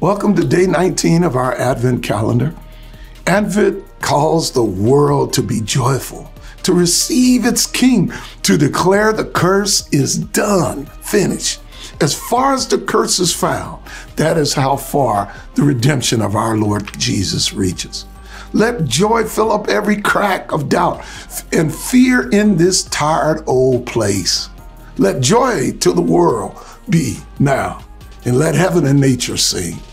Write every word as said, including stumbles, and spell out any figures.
Welcome to day nineteen of our Advent calendar. Advent calls the world to be joyful, to receive its King, to declare the curse is done, finished. As far as the curse is found, that is how far the redemption of our Lord Jesus reaches. Let joy fill up every crack of doubt and fear in this tired old place. Let joy to the world be now, and let heaven and nature sing.